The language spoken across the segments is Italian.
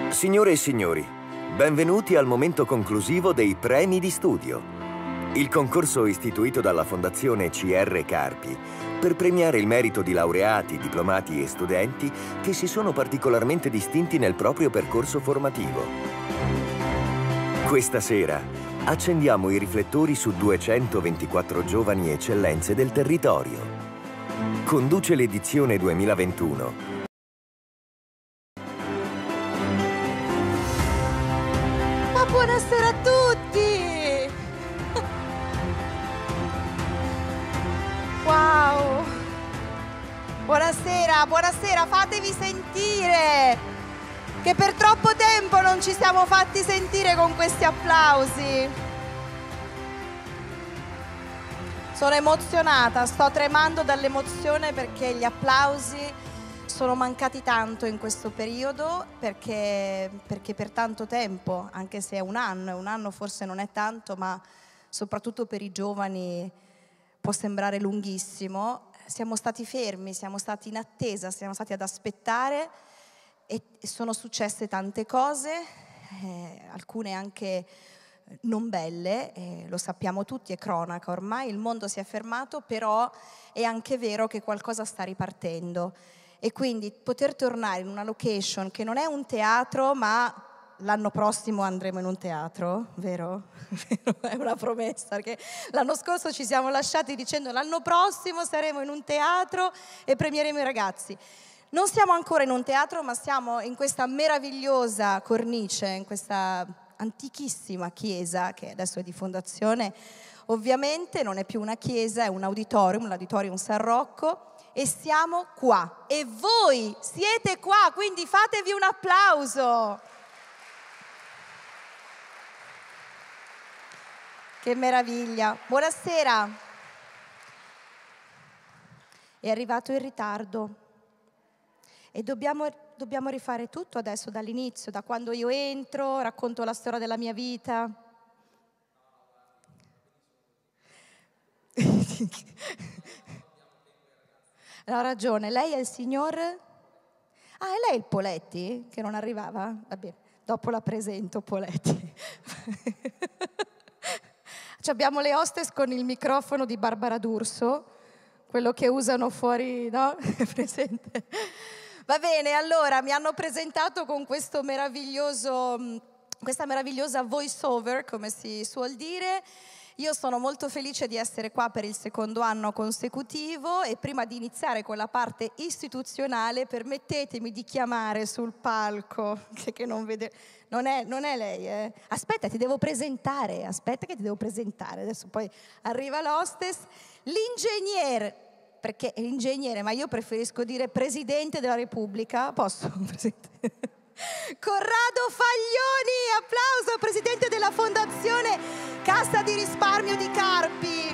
Signore e signori, benvenuti al momento conclusivo dei premi di studio. Il concorso istituito dalla Fondazione CR Carpi per premiare il merito di laureati, diplomati e studenti che si sono particolarmente distinti nel proprio percorso formativo. Questa sera accendiamo i riflettori su 224 giovani eccellenze del territorio. Conduce l'edizione 2021 buonasera a tutti! Wow! Buonasera, buonasera, fatevi sentire! Che per troppo tempo non ci siamo fatti sentire con questi applausi. Sono emozionata, sto tremando dall'emozione perché gli applausi sono mancati tanto in questo periodo perché per tanto tempo, anche se è un anno forse non è tanto, ma soprattutto per i giovani può sembrare lunghissimo. Siamo stati fermi, siamo stati in attesa, siamo stati ad aspettare e sono successe tante cose, alcune anche non belle, lo sappiamo tutti, è cronaca ormai, il mondo si è fermato, però è anche vero che qualcosa sta ripartendo. E quindi poter tornare in una location che non è un teatro, ma l'anno prossimo andremo in un teatro, vero? È una promessa, perché l'anno scorso ci siamo lasciati dicendo l'anno prossimo saremo in un teatro e premieremo i ragazzi. Non siamo ancora in un teatro, ma siamo in questa meravigliosa cornice, in questa antichissima chiesa, che adesso è di fondazione. Ovviamente non è più una chiesa, è un auditorium, l'Auditorium San Rocco. E siamo qua e voi siete qua, quindi fatevi un applauso. Che meraviglia. Buonasera. È arrivato in ritardo e dobbiamo rifare tutto adesso dall'inizio, da quando io entro, racconto la storia della mia vita. Ha ragione, lei è il signor... Ah, è lei il Poletti che non arrivava? Va bene, dopo la presento, Poletti. Abbiamo le hostess con il microfono di Barbara D'Urso, quello che usano fuori, no? Presente. Va bene, allora mi hanno presentato con questo questa meravigliosa voice over, come si suol dire. Io sono molto felice di essere qua per il secondo anno consecutivo e prima di iniziare con la parte istituzionale permettetemi di chiamare sul palco, che non vede, non è lei, Aspetta, ti devo presentare, aspetta che ti devo presentare, adesso poi arriva l'hostess, l'ingegnere, perché è l'ingegnere, ma io preferisco dire Presidente della Repubblica, posso? Corrado Faglioni, applauso, Presidente della Fondazione Cassa di Risparmio di Carpi.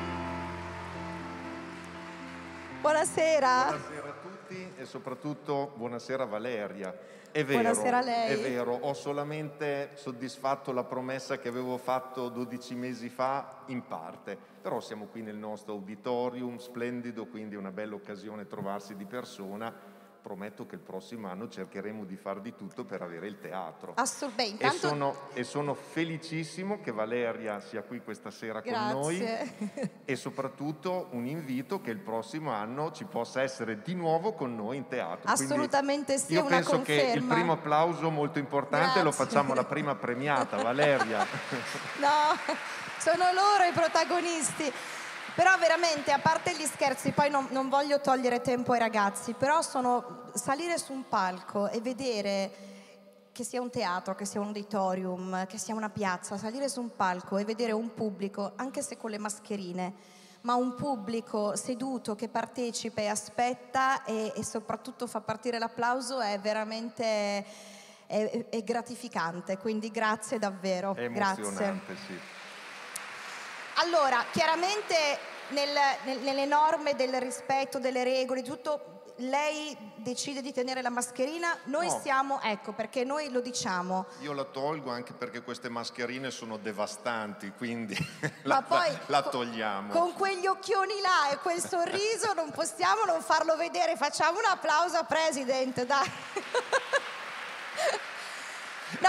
Buonasera. Buonasera a tutti e soprattutto buonasera Valeria. È vero, buonasera a lei. È vero, ho solamente soddisfatto la promessa che avevo fatto 12 mesi fa in parte, però siamo qui nel nostro auditorium splendido, quindi è una bella occasione trovarsi di persona. Prometto che il prossimo anno cercheremo di far di tutto per avere il teatro. Assolutamente. E sono felicissimo che Valeria sia qui questa sera con noi e soprattutto un invito che il prossimo anno ci possa essere di nuovo con noi in teatro. Assolutamente sì, io una penso conferma. Che il primo applauso molto importante lo facciamo alla prima premiata, Valeria. No, sono loro i protagonisti. Però veramente, a parte gli scherzi, poi non voglio togliere tempo ai ragazzi, però salire su un palco e vedere che sia un teatro, che sia un auditorium, che sia una piazza, salire su un palco e vedere un pubblico, anche se con le mascherine, ma un pubblico seduto che partecipa e aspetta e soprattutto fa partire l'applauso è veramente è gratificante, quindi grazie davvero. È emozionante, sì. Allora, chiaramente nelle norme del rispetto delle regole, tutto, lei decide di tenere la mascherina, noi siamo, ecco, perché noi lo diciamo. Io la tolgo anche perché queste mascherine sono devastanti, quindi la togliamo. Con quegli occhioni là e quel sorriso non possiamo non farlo vedere, facciamo un applauso a Presidente, dai.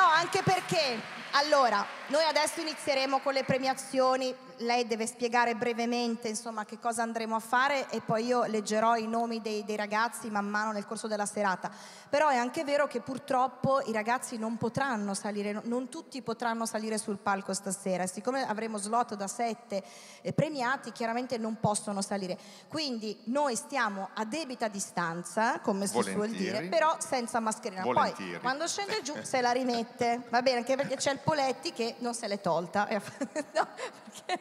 anche perché, allora, noi adesso inizieremo con le premiazioni, lei deve spiegare brevemente, insomma, che cosa andremo a fare e poi io leggerò i nomi dei ragazzi man mano nel corso della serata. Però è anche vero che purtroppo i ragazzi non potranno salire, non tutti potranno salire sul palco stasera, e siccome avremo slot da 7 premiati, chiaramente non possono salire. Quindi noi stiamo a debita distanza, come si suol dire, però senza mascherina. Volentieri. Poi quando scende giù se la rimette, va bene, anche perché c'è il Poletti che non se l'è tolta. No, perché...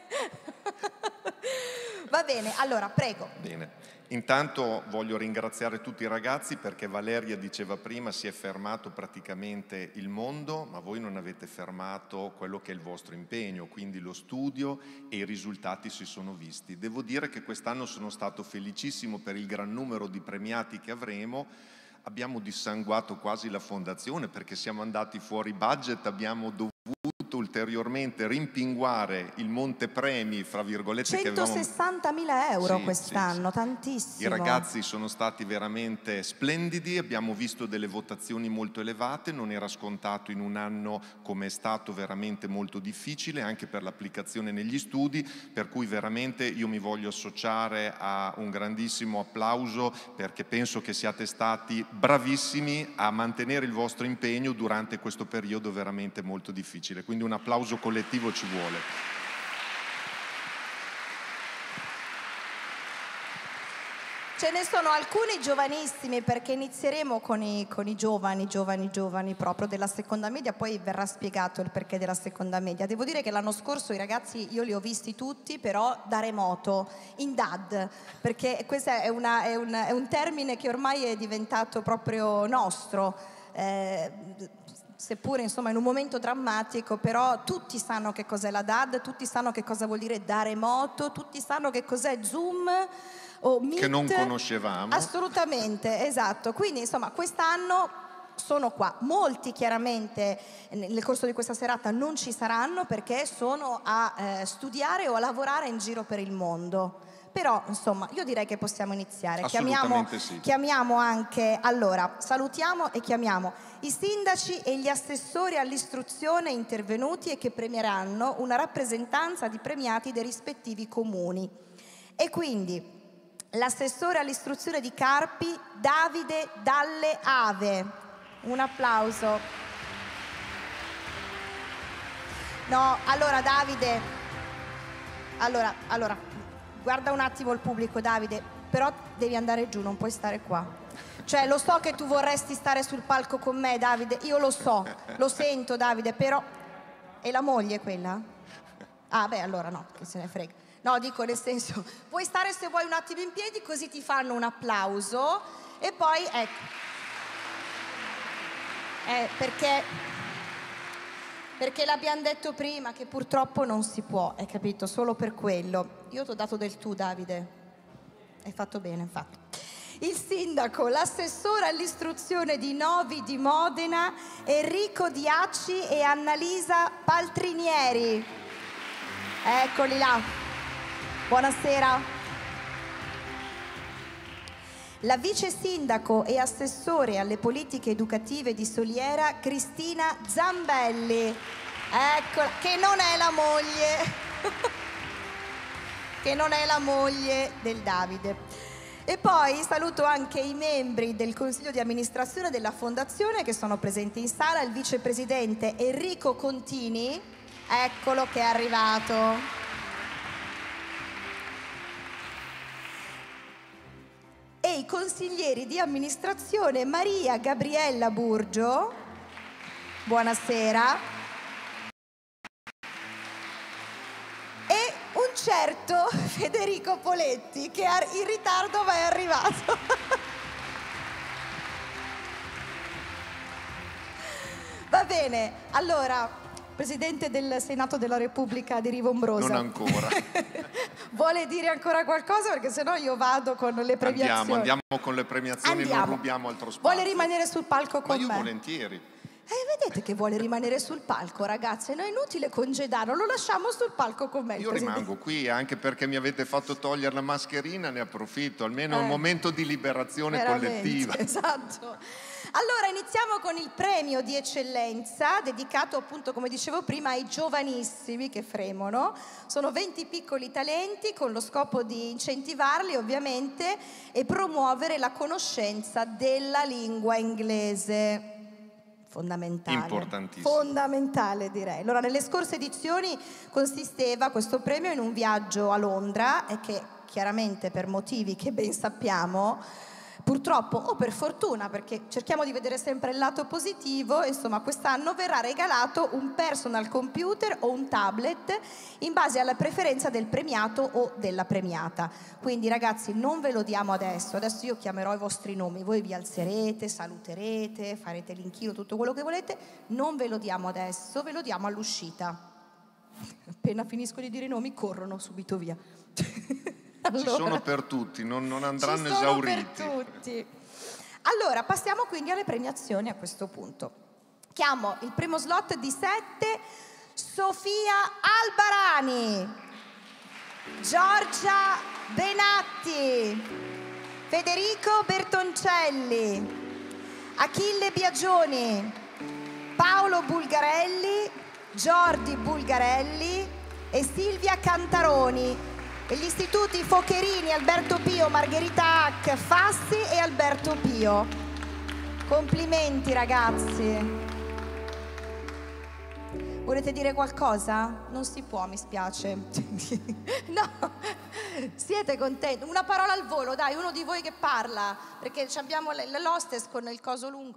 Va bene, allora prego. Bene. Intanto voglio ringraziare tutti i ragazzi perché Valeria diceva prima si è fermato praticamente il mondo, ma voi non avete fermato quello che è il vostro impegno, quindi lo studio, e i risultati si sono visti. Devo dire che quest'anno sono stato felicissimo per il gran numero di premiati che avremo. Abbiamo dissanguato quasi la fondazione perché siamo andati fuori budget, abbiamo dovuto ulteriormente rimpinguare il montepremi, fra virgolette, 160.000 euro quest'anno, sì. Tantissimo. I ragazzi sono stati veramente splendidi, abbiamo visto delle votazioni molto elevate, non era scontato in un anno come è stato veramente molto difficile anche per l'applicazione negli studi, per cui veramente io mi voglio associare a un grandissimo applauso perché penso che siate stati bravissimi a mantenere il vostro impegno durante questo periodo veramente molto difficile. Quindi un applauso collettivo ci vuole. Ce ne sono alcuni giovanissimi perché inizieremo con i giovani proprio della seconda media, poi verrà spiegato il perché della seconda media. Devo dire che l'anno scorso i ragazzi io li ho visti tutti, però da remoto, in DAD, perché questo è un termine che ormai è diventato proprio nostro. Seppure insomma in un momento drammatico, però tutti sanno che cos'è la DAD, tutti sanno che cosa vuol dire da remoto, tutti sanno che cos'è Zoom o Meet, che non conoscevamo. Assolutamente, esatto. Quindi insomma quest'anno sono qua. Molti chiaramente nel corso di questa serata non ci saranno perché sono a studiare o a lavorare in giro per il mondo. Però, insomma, io direi che possiamo iniziare. Chiamiamo anche, allora, salutiamo e chiamiamo i sindaci e gli assessori all'istruzione intervenuti e che premieranno una rappresentanza di premiati dei rispettivi comuni. E quindi l'assessore all'istruzione di Carpi, Davide Dalle Ave. Un applauso. No, allora Davide, allora. Guarda un attimo il pubblico, Davide, però devi andare giù, non puoi stare qua. Cioè, lo so che tu vorresti stare sul palco con me, Davide, io lo so, lo sento, Davide, però... È la moglie quella? Ah, beh, allora no, che se ne frega. No, dico nel senso, puoi stare se vuoi un attimo in piedi, così ti fanno un applauso e poi, ecco. Perché l'abbiamo detto prima che purtroppo non si può, hai capito? Solo per quello. Io ti ho dato del tu, Davide. Hai fatto bene, infatti. Il sindaco, l'assessore all'istruzione di Novi di Modena, Enrico Diacci e Annalisa Paltrinieri. Eccoli là. Buonasera. La vice sindaco e assessore alle politiche educative di Soliera, Cristina Zambelli. Eccola, che non è la moglie. Che non è la moglie del Davide. E poi saluto anche i membri del Consiglio di amministrazione della Fondazione che sono presenti in sala, il vicepresidente Enrico Contini, eccolo che è arrivato. E i consiglieri di amministrazione Maria Gabriella Burgio, buonasera, e un certo Federico Poletti che in ritardo ma è arrivato. Va bene, allora... Presidente del Senato della Repubblica di Rivombrosa. Non ancora. Vuole dire ancora qualcosa? Perché sennò io vado con le premiazioni. Andiamo con le premiazioni, non rubiamo altro spazio. Vuole rimanere sul palco con me? Ma io volentieri. Vedete che vuole rimanere sul palco, ragazze, non è inutile congedarlo, lo lasciamo sul palco con me. Io rimango qui anche perché mi avete fatto togliere la mascherina, ne approfitto, almeno è un momento di liberazione collettiva. Esatto. Allora iniziamo con il premio di eccellenza dedicato appunto, come dicevo prima, ai giovanissimi che fremono. Sono 20 piccoli talenti con lo scopo di incentivarli ovviamente e promuovere la conoscenza della lingua inglese. Fondamentale. Importantissimo. Fondamentale, direi. Allora, nelle scorse edizioni consisteva questo premio in un viaggio a Londra e che chiaramente per motivi che ben sappiamo, purtroppo o per fortuna, perché cerchiamo di vedere sempre il lato positivo, insomma quest'anno verrà regalato un personal computer o un tablet in base alla preferenza del premiato o della premiata. Quindi ragazzi non ve lo diamo adesso io chiamerò i vostri nomi, voi vi alzerete, saluterete, farete l'inchino, tutto quello che volete, non ve lo diamo adesso, ve lo diamo all'uscita. Appena finisco di dire i nomi corrono subito via. Allora, ci sono per tutti, non andranno esauriti. Per tutti. Allora, passiamo quindi alle premiazioni a questo punto. Chiamo il primo slot di 7, Sofia Albarani, Giorgia Benatti, Federico Bertoncelli, Achille Biagioni, Paolo Bulgarelli, Jordi Bulgarelli e Silvia Cantaroni. E gli istituti Focherini, Alberto Pio, Margherita Hack, Fassi e Alberto Pio. Complimenti ragazzi. Volete dire qualcosa? Non si può, mi spiace. No, siete contenti? Una parola al volo, dai, uno di voi che parla, perché abbiamo l'hostess con il coso lungo.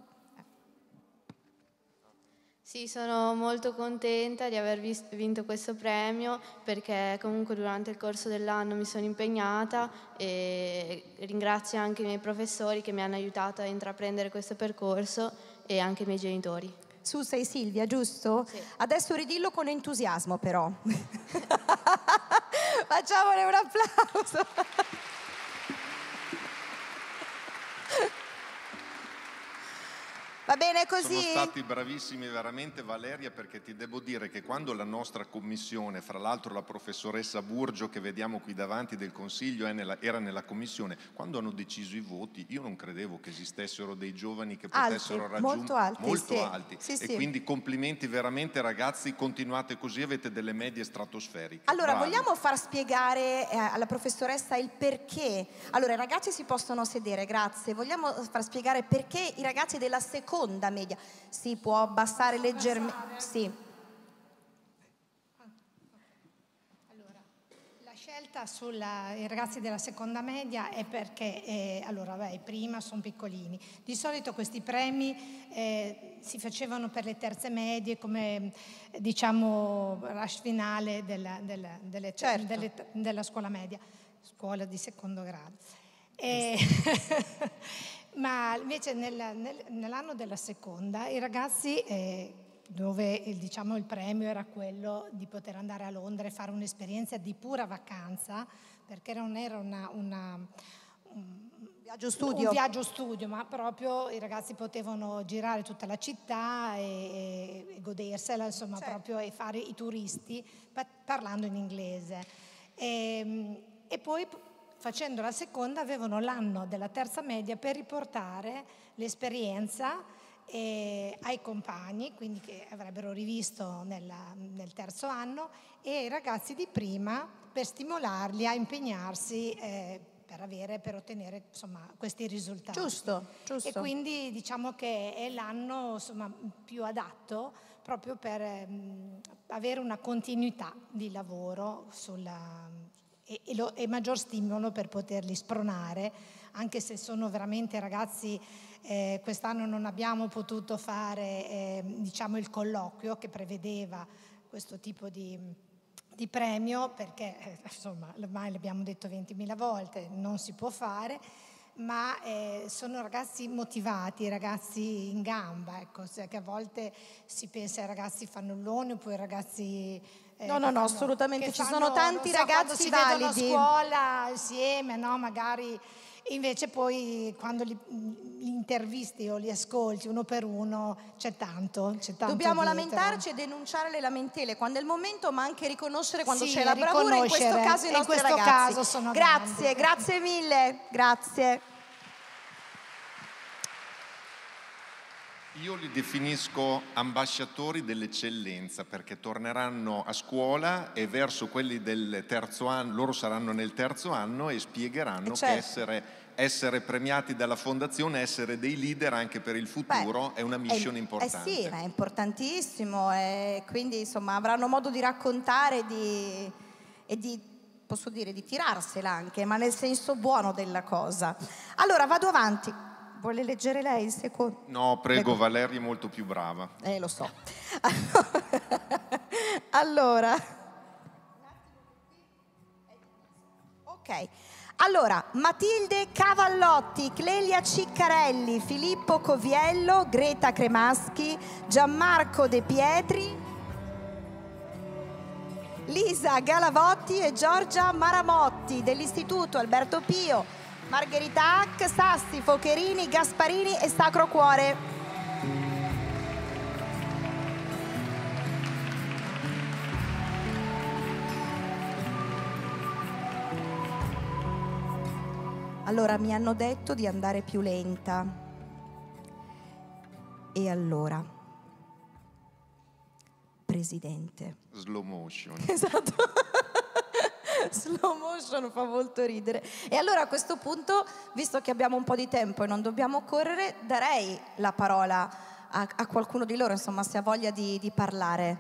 Sì, sono molto contenta di aver vinto questo premio perché comunque durante il corso dell'anno mi sono impegnata e ringrazio anche i miei professori che mi hanno aiutato a intraprendere questo percorso e anche i miei genitori. Su sei Silvia, giusto? Sì. Adesso ridillo con entusiasmo però. Facciamole un applauso. Va bene così? Sono stati bravissimi veramente, Valeria, perché ti devo dire che quando la nostra commissione, fra l'altro la professoressa Burgio che vediamo qui davanti del Consiglio era nella commissione, quando hanno deciso i voti io non credevo che esistessero dei giovani che potessero raggiungere molto alti. Sì, e quindi complimenti veramente ragazzi, continuate così, avete delle medie stratosferiche. Allora, bravi. vogliamo far spiegare alla professoressa il perché? Allora, i ragazzi si possono sedere, grazie. Vogliamo far spiegare perché i ragazzi della seconda media si può abbassare leggermente? Sì. Allora, la scelta sui ragazzi della seconda media è perché prima sono piccolini. Di solito questi premi si facevano per le terze medie come diciamo rush finale della scuola media, scuola di secondo grado. Ma invece nell'anno della seconda i ragazzi, dove il premio era quello di poter andare a Londra e fare un'esperienza di pura vacanza, perché non era un viaggio studio, ma proprio i ragazzi potevano girare tutta la città e godersela, insomma, certo. Proprio e fare i turisti parlando in inglese. E poi facendo la seconda avevano l'anno della terza media per riportare l'esperienza ai compagni, quindi che avrebbero rivisto nel terzo anno, e ai ragazzi di prima per stimolarli a impegnarsi per ottenere insomma questi risultati. Giusto. E quindi diciamo che è l'anno insomma più adatto proprio per avere una continuità di lavoro e maggior stimolo per poterli spronare, anche se sono veramente ragazzi. Quest'anno non abbiamo potuto fare il colloquio che prevedeva questo tipo di premio, perché insomma ormai l'abbiamo detto 20.000 volte, non si può fare, ma sono ragazzi motivati, ragazzi in gamba, ecco, che a volte si pensa ai ragazzi fannulloni oppure ai ragazzi No, assolutamente, ci sono tanti quando ragazzi si validi. vedono a scuola insieme, no? Magari invece poi quando li intervisti o li ascolti uno per uno c'è tanto Dobbiamo dietro. lamentarci e denunciare le lamentele quando è il momento, ma anche riconoscere quando Sì, c'è la bravura, in questo caso i in nostri questo ragazzi. caso sono Grazie, grandi. grazie mille, grazie. Io li definisco ambasciatori dell'eccellenza perché torneranno a scuola e verso quelli del terzo anno, loro saranno nel terzo anno e spiegheranno certo. che essere premiati dalla fondazione, essere dei leader anche per il futuro è una mission importante. Sì, è importantissimo e quindi insomma avranno modo di raccontare e di, posso dire, di tirarsela anche, ma nel senso buono della cosa. Allora vado avanti. Vuole leggere lei il secondo? No, prego, Valeria è molto più brava. Lo so. Allora. Ok. Allora, Matilde Cavallotti, Clelia Ciccarelli, Filippo Coviello, Greta Cremaschi, Gianmarco De Pietri, Lisa Galavotti e Giorgia Maramotti dell'Istituto Alberto Pio, Margherita Hack, Sassi, Focherini, Gasparini e Sacro Cuore. Allora, mi hanno detto di andare più lenta. E allora, Presidente. Slow motion. Esatto. Slow motion fa molto ridere. E allora a questo punto, visto che abbiamo un po' di tempo e non dobbiamo correre, darei la parola a qualcuno di loro, insomma, se ha voglia di parlare.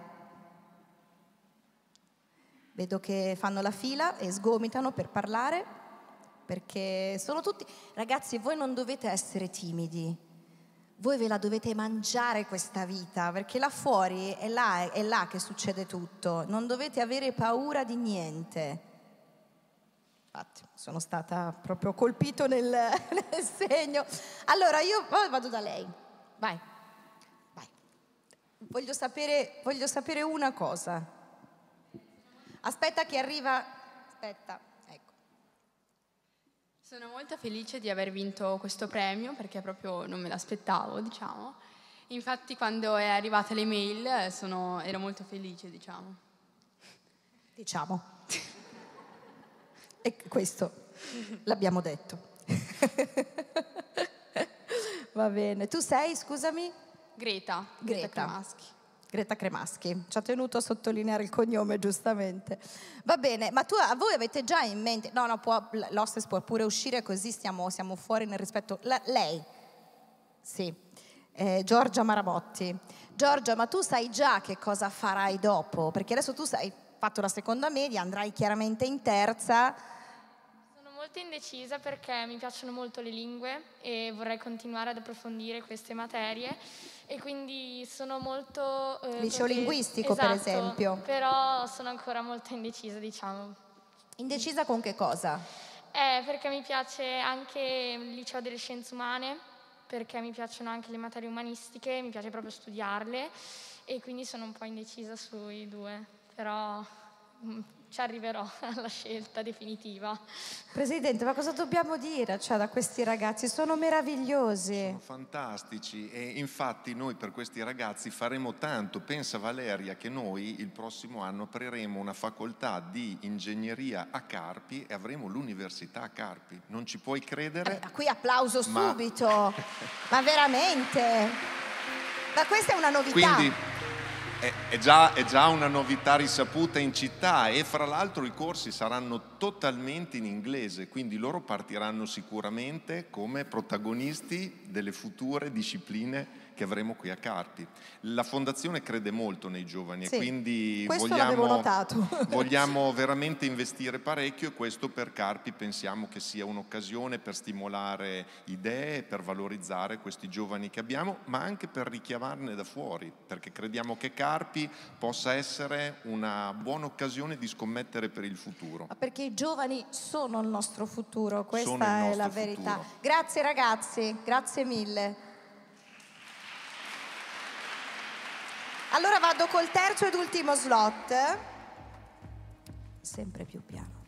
Vedo che fanno la fila e sgomitano per parlare, perché sono tutti... Ragazzi, voi non dovete essere timidi. Voi ve la dovete mangiare questa vita, perché là fuori è là che succede tutto. Non dovete avere paura di niente. Infatti, sono stata proprio colpito nel segno. Allora, io vado da lei. Vai. Voglio sapere una cosa. Aspetta che arriva... Aspetta, ecco. Sono molto felice di aver vinto questo premio perché proprio non me l'aspettavo, diciamo. Infatti quando è arrivata l'email ero molto felice, diciamo. E questo l'abbiamo detto. Va bene. Tu sei, scusami? Greta Cremaschi. Greta Cremaschi. Ci ha tenuto a sottolineare il cognome, giustamente. Va bene, ma voi avete già in mente... No, l'hostess può pure uscire, così siamo fuori nel rispetto... Lei? Sì. Giorgia Maramotti. Giorgia, ma tu sai già che cosa farai dopo? Perché adesso tu hai fatto la seconda media, andrai chiaramente in terza... Molto indecisa perché mi piacciono molto le lingue e vorrei continuare ad approfondire queste materie e quindi sono molto... liceo linguistico, esatto, per esempio. Però sono ancora molto indecisa, diciamo. Indecisa con che cosa? Perché mi piace anche il liceo delle scienze umane, perché mi piacciono anche le materie umanistiche, mi piace proprio studiarle e quindi sono un po' indecisa sui due, però... ci arriverò alla scelta definitiva. Presidente, ma cosa dobbiamo dire da questi ragazzi? Sono meravigliosi. Sono fantastici e infatti noi per questi ragazzi faremo tanto. Pensa Valeria che noi il prossimo anno apriremo una facoltà di ingegneria a Carpi e avremo l'università a Carpi. Non ci puoi credere? Qui applauso subito. Ma veramente? Ma questa è una novità. Quindi è già una novità risaputa in città e fra l'altro i corsi saranno totalmente in inglese, quindi loro partiranno sicuramente come protagonisti delle future discipline che avremo qui a Carpi. La Fondazione crede molto nei giovani e quindi vogliamo veramente investire parecchio e questo per Carpi pensiamo che sia un'occasione per stimolare idee, per valorizzare questi giovani che abbiamo, ma anche per richiamarne da fuori, perché crediamo che Carpi possa essere una buona occasione di scommettere per il futuro. Ma perché i giovani sono il nostro futuro, questa è la verità. Futuro. Grazie ragazzi, grazie mille. Allora vado col terzo ed ultimo slot. sempre più piano,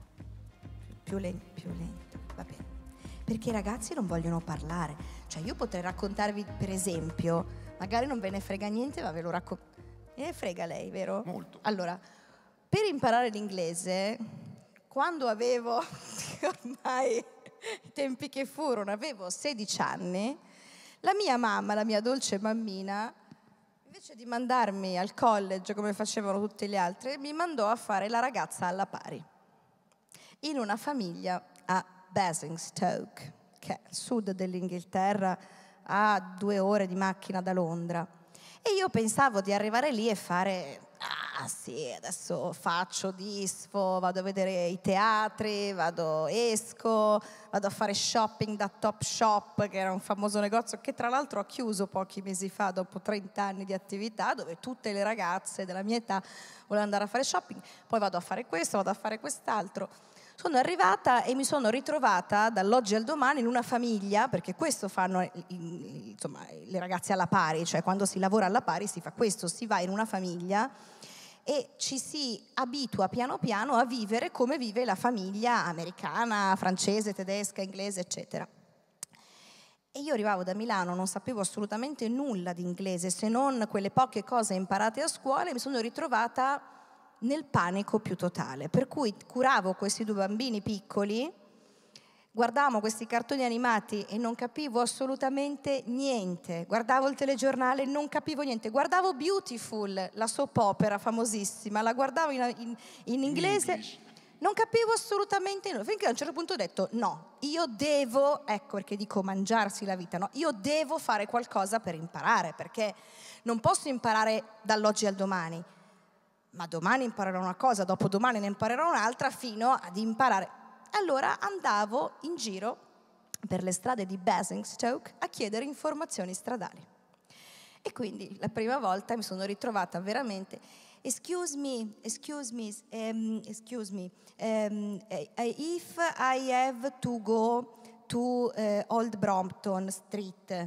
più lento, va bene. Perché i ragazzi non vogliono parlare. Cioè io potrei raccontarvi, per esempio, magari non ve ne frega niente, ma ve lo racconto. Me ne frega lei, vero? Molto. Allora, per imparare l'inglese, quando avevo, ormai i tempi che furono, avevo 16 anni, la mia mamma, la mia dolce mammina, invece di mandarmi al college come facevano tutti gli altri, mi mandò a fare la ragazza alla pari in una famiglia a Basingstoke, che è a sud dell'Inghilterra, a 2 ore di macchina da Londra. E io pensavo di arrivare lì e fare, sì, adesso faccio, disfo, vado a vedere i teatri, esco, vado a fare shopping da Topshop, che era un famoso negozio che tra l'altro ha chiuso pochi mesi fa dopo 30 anni di attività, dove tutte le ragazze della mia età volevano andare a fare shopping. Poi vado a fare questo, vado a fare quest'altro. Sono arrivata e mi sono ritrovata dall'oggi al domani in una famiglia, perché questo fanno insomma, le ragazze alla pari, cioè quando si lavora alla pari si fa questo, si va in una famiglia e ci si abitua piano piano a vivere come vive la famiglia americana, francese, tedesca, inglese, eccetera. E io arrivavo da Milano, non sapevo assolutamente nulla di inglese, se non quelle poche cose imparate a scuola, e mi sono ritrovata nel panico più totale, per cui curavo questi 2 bambini piccoli, guardavamo questi cartoni animati e non capivo assolutamente niente, guardavo il telegiornale e non capivo niente, guardavo Beautiful, la soap opera famosissima, la guardavo in inglese, non capivo assolutamente nulla, finché a un certo punto ho detto no, io devo, ecco perché dico mangiarsi la vita, no? Io devo fare qualcosa per imparare, perché non posso imparare dall'oggi al domani, ma domani imparerò una cosa, dopodomani ne imparerò un'altra, fino ad imparare. Allora andavo in giro per le strade di Basingstoke a chiedere informazioni stradali. E quindi la prima volta mi sono ritrovata veramente, excuse me, if I have to go to Old Brompton Street,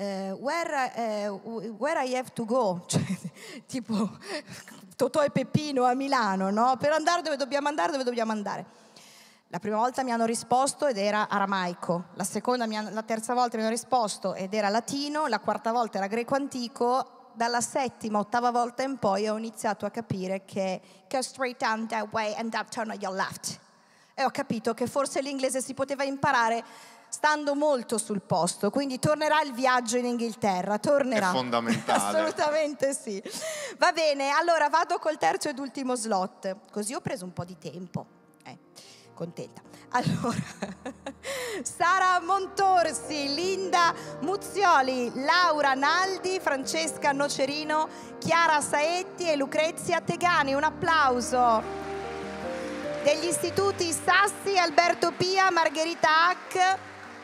where I have to go, cioè, tipo Totò e Peppino a Milano, no? Per andare dove dobbiamo andare. La prima volta mi hanno risposto ed era aramaico, la terza volta mi hanno risposto ed era latino, la quarta volta era greco antico, dalla settima, ottava volta in poi ho iniziato a capire che go straight down that way and then turn on your left. E ho capito che forse l'inglese si poteva imparare stando molto sul posto, quindi tornerà il viaggio in Inghilterra, tornerà. È fondamentale. Assolutamente sì. Va bene, allora vado col terzo ed ultimo slot, così ho preso un po' di tempo. Contenta. Allora, Sara Montorsi, Linda Muzzioli, Laura Naldi, Francesca Nocerino, Chiara Saetti e Lucrezia Tegani. Un applauso. Degli istituti Sassi, Alberto Pia, Margherita Hack.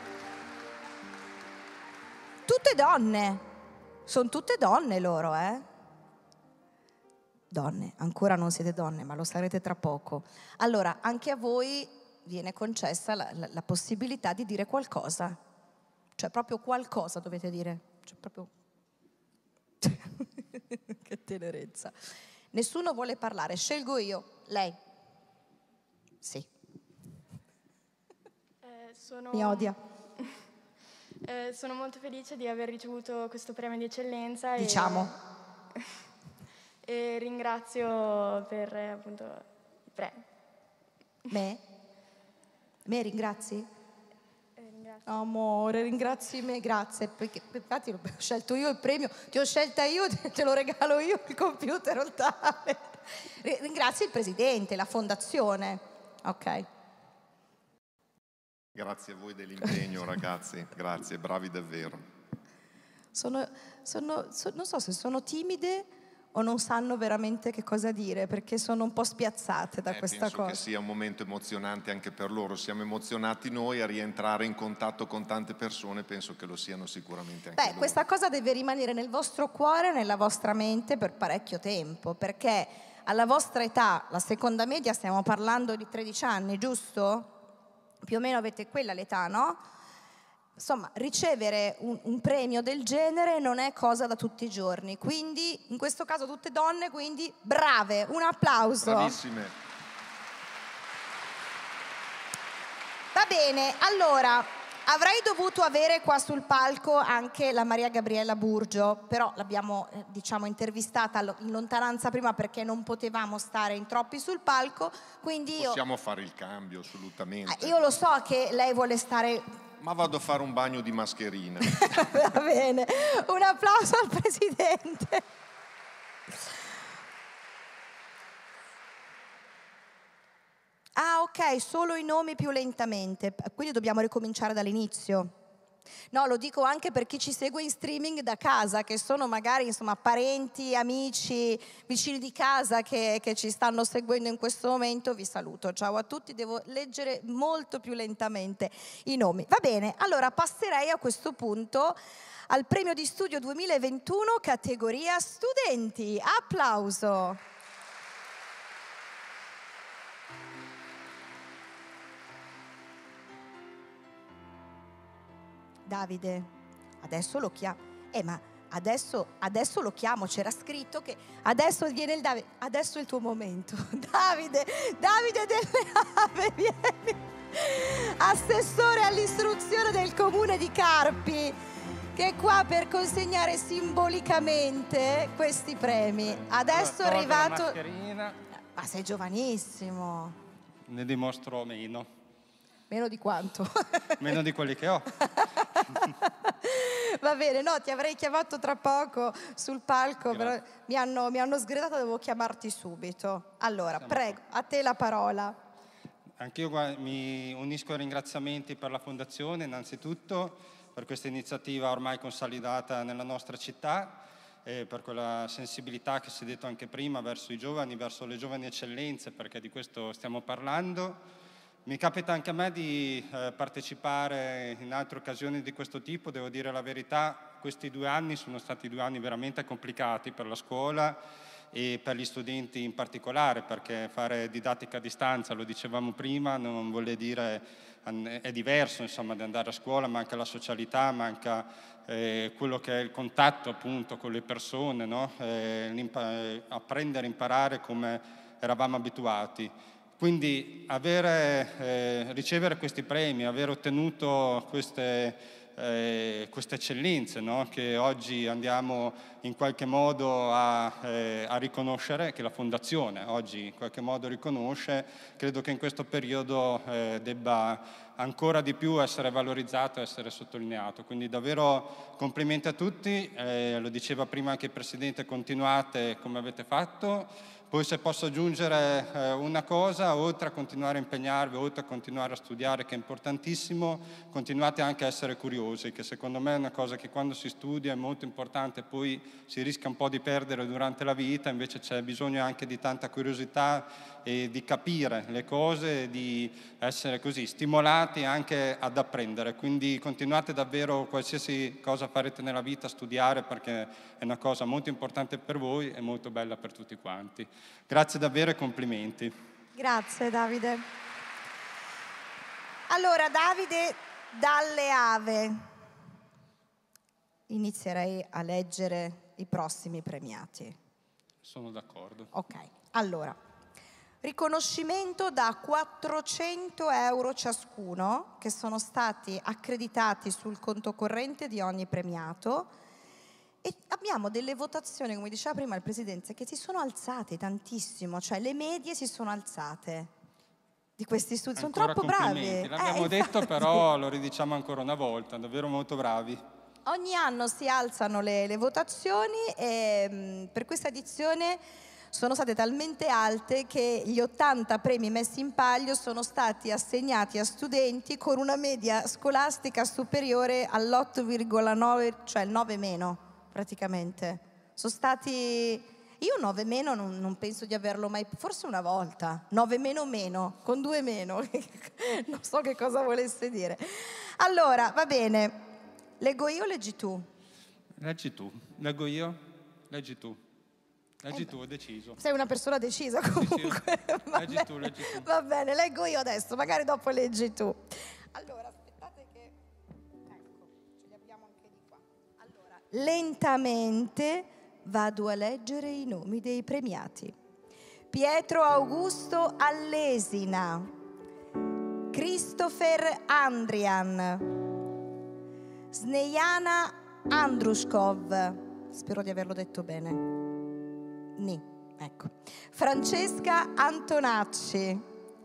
Tutte donne. Sono tutte donne loro, Donne, ancora non siete donne, ma lo sarete tra poco. Allora, anche a voi viene concessa la possibilità di dire qualcosa. Cioè, proprio qualcosa dovete dire. Cioè, proprio... Che tenerezza. Nessuno vuole parlare, scelgo io. Lei. Sì. Mi odia. Sono molto felice di aver ricevuto questo premio di eccellenza. Diciamo. E ringrazio per appunto il premio. Me? Me ringrazi? Ringrazio. Amore, ringrazi me, grazie. Perché infatti ho scelto io il premio, ti ho scelta io, te lo regalo io il computer o il tablet. Ringrazio il presidente, la fondazione. Ok. Grazie a voi dell'impegno, ragazzi. Grazie, bravi davvero. Non so se sono timide o non sanno veramente che cosa dire, perché sono un po' spiazzate da questa penso cosa. Penso che sia un momento emozionante anche per loro. Siamo emozionati noi a rientrare in contatto con tante persone, penso che lo siano sicuramente anche loro. Questa cosa deve rimanere nel vostro cuore, nella vostra mente per parecchio tempo, perché alla vostra età, la seconda media, stiamo parlando di 13 anni, giusto? Più o meno avete quella l'età, no? Insomma, ricevere un premio del genere non è cosa da tutti i giorni, quindi in questo caso tutte donne, quindi brave, un applauso. Bravissime. Va bene, allora, avrei dovuto avere qua sul palco anche la Maria Gabriella Burgio, però l'abbiamo, diciamo, intervistata in lontananza prima perché non potevamo stare in troppi sul palco, quindi Possiamo fare il cambio, assolutamente. Io lo so che lei vuole stare... Ma vado a fare un bagno di mascherina. Va bene, un applauso al Presidente. Ah, ok, solo i nomi più lentamente, quindi dobbiamo ricominciare dall'inizio. No, lo dico anche per chi ci segue in streaming da casa, che sono magari, insomma, parenti, amici, vicini di casa che ci stanno seguendo in questo momento. Vi saluto, ciao a tutti, devo leggere molto più lentamente i nomi. Va bene, allora passerei a questo punto al premio di studio 2021 categoria studenti. Applauso. Davide, adesso lo chiamo. Ma adesso lo chiamo, c'era scritto che adesso viene il Davide. Adesso è il tuo momento. Davide Delle Ave, vieni. Assessore all'istruzione del comune di Carpi, che è qua per consegnare simbolicamente questi premi. Adesso è arrivato... Ma sei giovanissimo. Ne dimostro meno. Meno di quanto? Meno di quelli che ho. Va bene, no, ti avrei chiamato tra poco sul palco, però mi hanno sgridato, devo chiamarti subito. Allora, prego, a te la parola. Anch'io mi unisco ai ringraziamenti per la Fondazione, innanzitutto, per questa iniziativa ormai consolidata nella nostra città, e per quella sensibilità che si è detto anche prima verso i giovani, verso le giovani eccellenze, perché di questo stiamo parlando. Mi capita anche a me di partecipare in altre occasioni di questo tipo. Devo dire la verità, questi 2 anni sono stati 2 anni veramente complicati per la scuola e per gli studenti in particolare, perché fare didattica a distanza, lo dicevamo prima, non vuol dire, è diverso insomma da andare a scuola, manca la socialità, manca quello che è il contatto appunto con le persone, no? Apprendere, imparare come eravamo abituati. Quindi ricevere questi premi, aver ottenuto queste eccellenze, no? Che oggi andiamo in qualche modo a riconoscere, che la Fondazione oggi in qualche modo riconosce, credo che in questo periodo debba ancora di più essere valorizzato e essere sottolineato. Quindi davvero complimenti a tutti, lo diceva prima anche il Presidente, continuate come avete fatto. Poi se posso aggiungere una cosa, oltre a continuare a impegnarvi, oltre a continuare a studiare, che è importantissimo, continuate anche a essere curiosi, che secondo me è una cosa che quando si studia è molto importante, poi si rischia un po' di perdere durante la vita, invece c'è bisogno anche di tanta curiosità e di capire le cose, di essere così stimolati anche ad apprendere. Quindi continuate davvero, qualsiasi cosa farete nella vita, a studiare, perché è una cosa molto importante per voi e molto bella per tutti quanti. Grazie davvero e complimenti. Grazie Davide. Allora Davide Dalle Ave, inizierei a leggere i prossimi premiati. Sono d'accordo. Ok, allora, riconoscimento da 400 euro ciascuno che sono stati accreditati sul conto corrente di ogni premiato. E abbiamo delle votazioni, come diceva prima il Presidente, che si sono alzate tantissimo, cioè le medie si sono alzate di questi studi, sono troppo bravi. L'abbiamo detto, però lo ridiciamo ancora una volta, davvero molto bravi. Ogni anno si alzano le votazioni e per questa edizione sono state talmente alte che gli 80 premi messi in palio sono stati assegnati a studenti con una media scolastica superiore all'8,9, cioè il 9 meno. Praticamente sono stati, io 9 meno non penso di averlo mai, forse una volta, 9 meno, con 2 meno, non so che cosa volesse dire. Allora, va bene, leggo io o leggi tu? Leggi tu, leggo io, leggi tu. Leggi tu, ho deciso. Sei una persona decisa comunque. Sì. Leggi tu. Va bene, leggo io adesso, magari dopo leggi tu. Allora, aspettate che... Ecco, ce li abbiamo anche di qua. Allora, lentamente vado a leggere i nomi dei premiati. Pietro Augusto Allesina, Christopher Andrian, Snejana Andrushkov, spero di averlo detto bene. Ecco. Francesca Antonacci,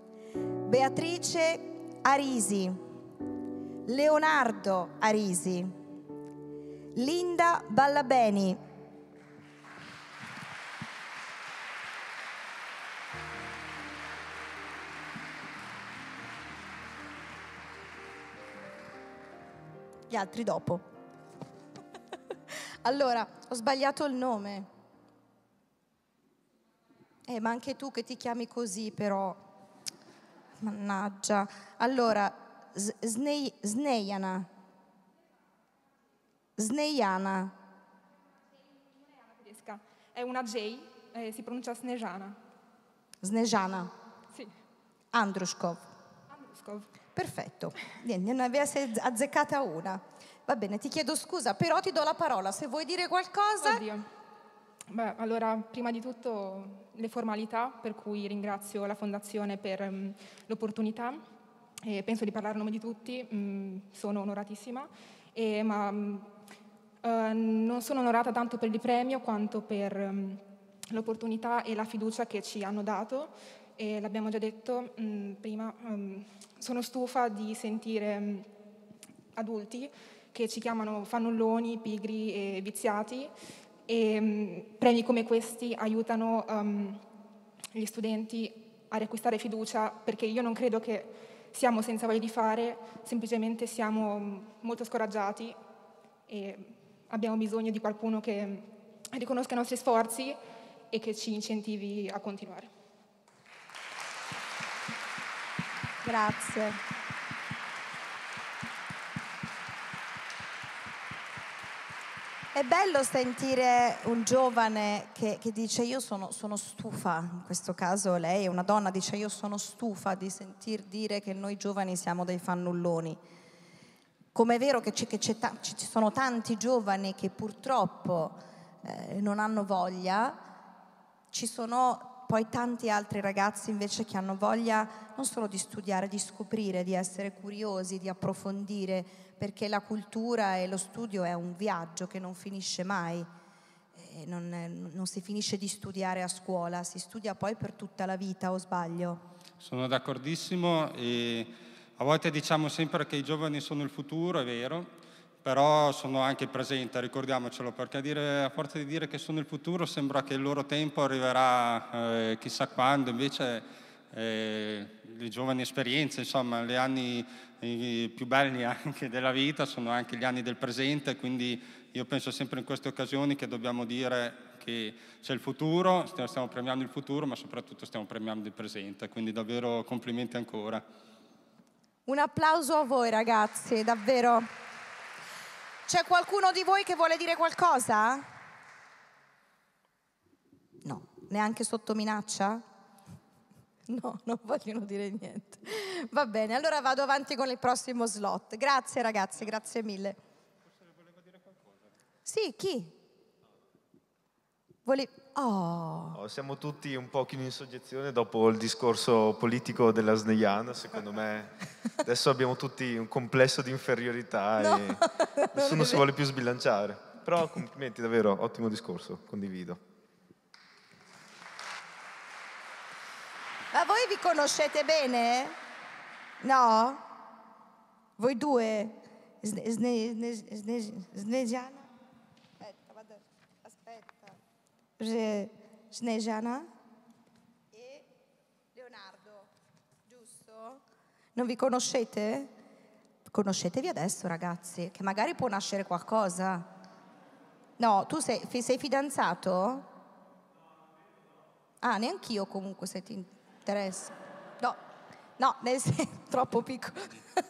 Beatrice Arisi, Leonardo Arisi, Linda Ballabeni, gli altri dopo. Allora, ho sbagliato il nome. Ma anche tu che ti chiami così, però. Mannaggia. Allora, Snejana. È una J, si pronuncia Snejana. Snejana. Sì. Andrushkov. Perfetto. Niente, ne avessi azzeccata una. Va bene, ti chiedo scusa, però ti do la parola. Se vuoi dire qualcosa... Oddio. Beh, allora, prima di tutto le formalità, per cui ringrazio la Fondazione per l'opportunità e penso di parlare a nome di tutti, sono onoratissima, ma non sono onorata tanto per il premio quanto per l'opportunità e la fiducia che ci hanno dato, e l'abbiamo già detto prima, sono stufa di sentire adulti che ci chiamano fannulloni, pigri e viziati, e premi come questi aiutano gli studenti a riacquistare fiducia, perché io non credo che siamo senza voglia di fare, semplicemente siamo molto scoraggiati e abbiamo bisogno di qualcuno che riconosca i nostri sforzi e che ci incentivi a continuare. Grazie. È bello sentire un giovane che dice io sono stufa, in questo caso lei è una donna, dice io sono stufa di sentir dire che noi giovani siamo dei fannulloni. Com'è vero che ci sono tanti giovani che purtroppo non hanno voglia, ci sono poi tanti altri ragazzi invece che hanno voglia non solo di studiare, di scoprire, di essere curiosi, di approfondire, perché la cultura e lo studio è un viaggio che non finisce mai. Non si finisce di studiare a scuola, si studia poi per tutta la vita, o sbaglio? Sono d'accordissimo, e a volte diciamo sempre che i giovani sono il futuro, è vero, però sono anche il presente, ricordiamocelo, perché a forza di dire che sono il futuro sembra che il loro tempo arriverà chissà quando, invece le giovani esperienze, insomma, gli anni più belli anche della vita sono anche gli anni del presente, quindi io penso sempre in queste occasioni che dobbiamo dire che c'è il futuro, stiamo premiando il futuro, ma soprattutto stiamo premiando il presente, quindi davvero complimenti ancora. Un applauso a voi ragazzi, davvero. C'è qualcuno di voi che vuole dire qualcosa? No, neanche sotto minaccia? No, non vogliono dire niente. Va bene, allora vado avanti con il prossimo slot. Grazie ragazzi, grazie mille. Forse voleva dire qualcosa. Sì, chi? Siamo tutti un pochino in soggezione dopo il discorso politico della Snejana, secondo me. Adesso abbiamo tutti un complesso di inferiorità e nessuno si vuole più sbilanciare. Però complimenti, davvero, ottimo discorso, condivido. Ma voi vi conoscete bene? No? Voi due? Snejana? Aspetta. Snejana? E Leonardo, giusto? Non vi conoscete? Conoscetevi adesso, ragazzi, che magari può nascere qualcosa. No, tu sei fidanzato? Ah, neanch'io comunque, se ti interessa. No, nel senso, troppo piccolo.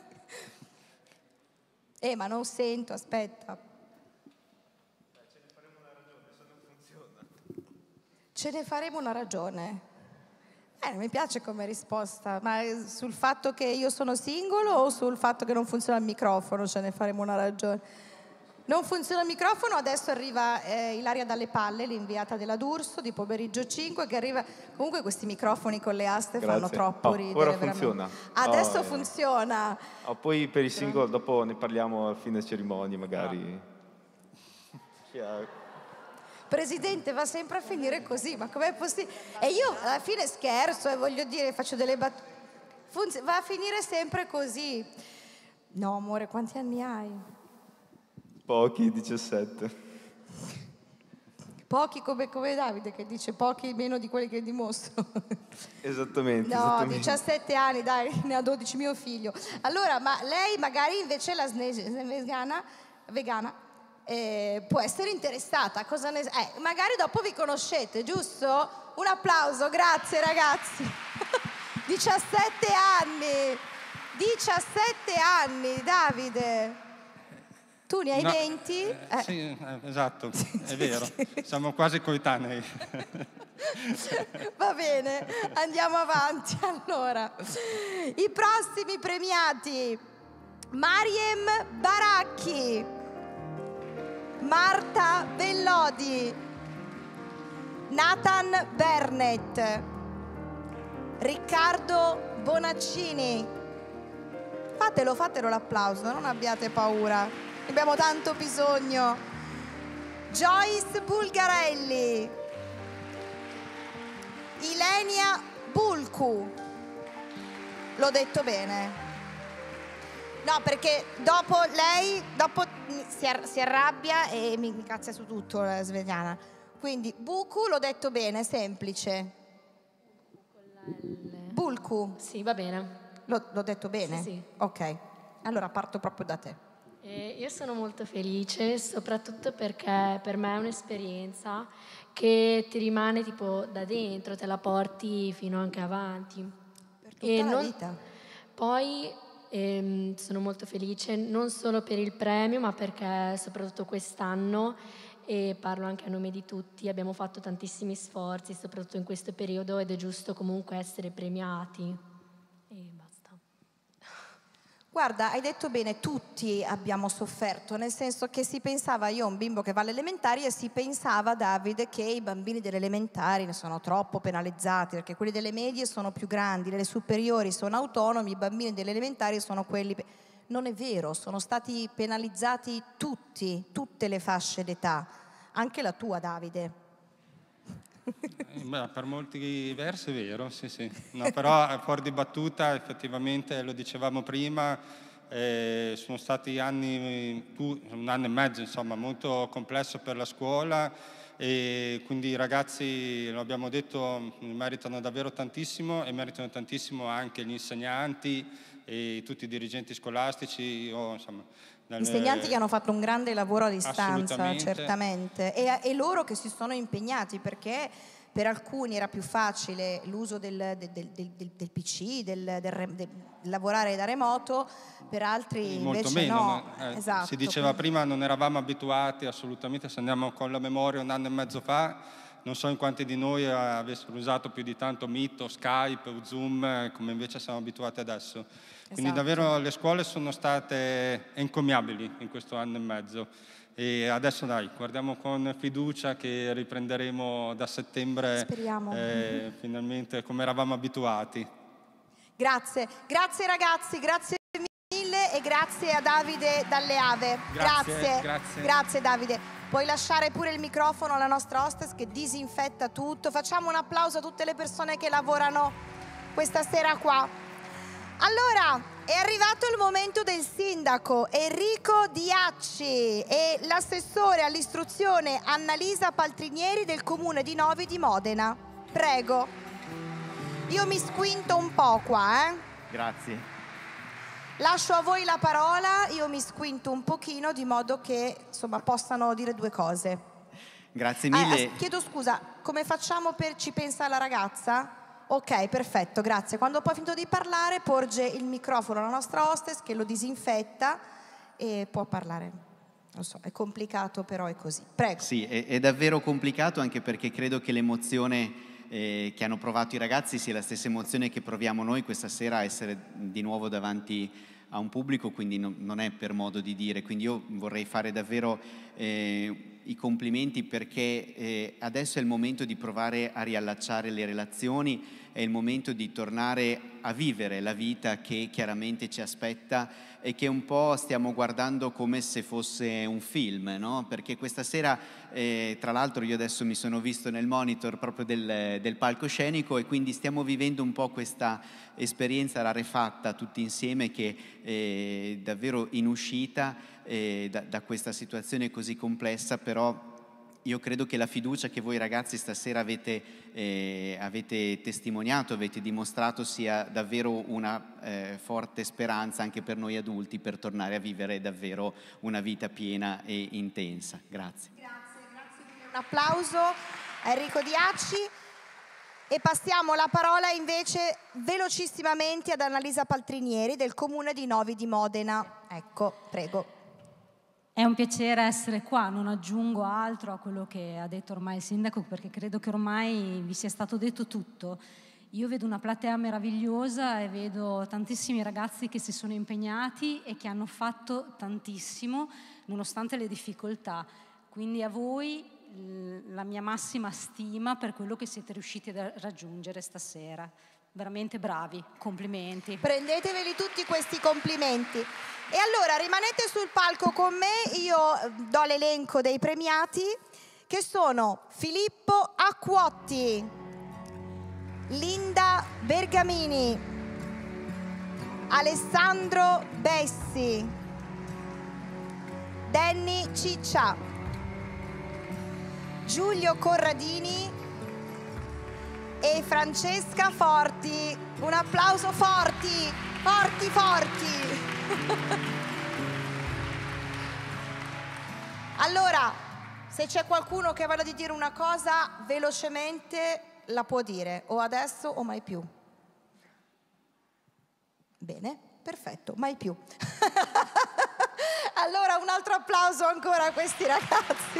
Ma non sento, aspetta. Ce ne faremo una ragione, se non funziona. Ce ne faremo una ragione. Mi piace come risposta, ma sul fatto che io sono singolo o sul fatto che non funziona il microfono ce ne faremo una ragione? Non funziona il microfono, adesso arriva Ilaria Dalle Palle, l'inviata della D'Urso di Pomeriggio 5, che arriva... Comunque questi microfoni con le aste fanno troppo ridere. Ora veramente. funziona. Adesso funziona. Poi per i single dopo ne parliamo a fine cerimonia magari. Presidente, va sempre a finire così, ma com'è possibile? E io alla fine scherzo e voglio dire, faccio delle battute. Va a finire sempre così. No, amore, quanti anni hai? Pochi, 17. Pochi come Davide che dice pochi meno di quelli che dimostro. Esattamente. No, esattamente. 17 anni, dai, ne ha 12 mio figlio. Allora, ma lei magari invece la vegana può essere interessata. Cosa ne... magari dopo vi conoscete, giusto? Un applauso, grazie ragazzi. 17 anni. 17 anni, Davide. Tu ne hai 20? Sì, esatto, è vero, siamo quasi coetanei. Va bene, andiamo avanti allora. I prossimi premiati: Mariem Baracchi, Marta Bellodi, Nathan Bernett, Riccardo Bonaccini. Fatelo l'applauso, non abbiate paura. Abbiamo tanto bisogno. Joyce Bulgarelli, Ilenia Bulcu. L'ho detto bene? No, perché dopo lei si arrabbia e mi incazza su tutto la svegliana. Quindi Bucu l'ho detto bene, semplice. Bulcu. Sì, va bene. L'ho detto bene? Sì. Ok, allora parto proprio da te. Io sono molto felice, soprattutto perché per me è un'esperienza che ti rimane tipo da dentro, te la porti fino anche avanti. Per tutta la vita. Poi sono molto felice non solo per il premio, ma perché soprattutto quest'anno, e parlo anche a nome di tutti, abbiamo fatto tantissimi sforzi, soprattutto in questo periodo, ed è giusto comunque essere premiati. Guarda, hai detto bene, tutti abbiamo sofferto, nel senso che si pensava, io ho un bimbo che va alle elementari e si pensava, Davide, che i bambini delle elementari ne sono troppo penalizzati, perché quelli delle medie sono più grandi, delle superiori sono autonomi, i bambini delle elementari sono quelli... Non è vero, sono stati penalizzati tutti, tutte le fasce d'età, anche la tua, Davide. Beh, per molti versi è vero, sì. No, però fuori di battuta, effettivamente, lo dicevamo prima, sono stati anni, un anno e mezzo, insomma, molto complesso per la scuola, e quindi i ragazzi, lo abbiamo detto, meritano davvero tantissimo, e meritano tantissimo anche gli insegnanti e tutti i dirigenti scolastici, insomma... Insegnanti che hanno fatto un grande lavoro a distanza, certamente, e loro che si sono impegnati, perché per alcuni era più facile l'uso del PC, del lavorare da remoto, per altri invece molto meno, no. Esatto, si diceva prima, non eravamo abituati assolutamente, se andiamo con la memoria un anno e mezzo fa, non so in quanti di noi avessero usato più di tanto Meet o Skype o Zoom, come invece siamo abituati adesso. Quindi davvero le scuole sono state encomiabili in questo anno e mezzo, e adesso dai, guardiamo con fiducia che riprenderemo da settembre. Speriamo. Finalmente come eravamo abituati. Grazie ragazzi, grazie mille, e grazie a Davide Dalle Ave. Grazie Davide. Puoi lasciare pure il microfono alla nostra hostess che disinfetta tutto. Facciamo un applauso a tutte le persone che lavorano questa sera qua. Allora, è arrivato il momento del sindaco Enrico Diacci e l'assessore all'istruzione Annalisa Paltrinieri del comune di Novi di Modena. Prego. Io mi squinto un po' qua, Grazie. Lascio a voi la parola, io mi squinto un pochino di modo che, insomma, possano dire due cose. Grazie mille. Chiedo scusa, come facciamo ci pensa la ragazza? Ok, perfetto, grazie. Quando poi ha finito di parlare, porge il microfono alla nostra hostess che lo disinfetta e può parlare. Lo so, è complicato, però è così. Prego. Sì, è davvero complicato, anche perché credo che l'emozione che hanno provato i ragazzi sia la stessa emozione che proviamo noi questa sera a essere di nuovo davanti a un pubblico, quindi non è per modo di dire. Quindi io vorrei fare davvero i complimenti, perché adesso è il momento di provare a riallacciare le relazioni, è il momento di tornare a vivere la vita che chiaramente ci aspetta e che un po' stiamo guardando come se fosse un film, no? Perché questa sera, tra l'altro io adesso mi sono visto nel monitor proprio del palcoscenico, e quindi stiamo vivendo un po' questa esperienza rarefatta tutti insieme, che è davvero in uscita da questa situazione così complessa. Però io credo che la fiducia che voi ragazzi stasera avete testimoniato, avete dimostrato, sia davvero una forte speranza anche per noi adulti, per tornare a vivere davvero una vita piena e intensa. Grazie. Grazie mille. Un applauso a Enrico Diacci. E passiamo la parola invece velocissimamente ad Annalisa Paltrinieri del Comune di Novi di Modena. Ecco, prego. È un piacere essere qua, non aggiungo altro a quello che ha detto ormai il sindaco, perché credo che ormai vi sia stato detto tutto. Io vedo una platea meravigliosa e vedo tantissimi ragazzi che si sono impegnati e che hanno fatto tantissimo nonostante le difficoltà. Quindi a voi la mia massima stima per quello che siete riusciti a raggiungere stasera. Veramente bravi, complimenti. Prendeteveli tutti questi complimenti. E allora rimanete sul palco con me, io do l'elenco dei premiati, che sono Filippo Acquotti, Linda Bergamini, Alessandro Bessi, Danny Ciccia, Giulio Corradini e Francesca Forti. Un applauso forti, forti, forti. Allora, se c'è qualcuno che ha voglia di dire una cosa velocemente, la può dire, o adesso o mai più. Bene, perfetto, mai più. Allora un altro applauso ancora a questi ragazzi.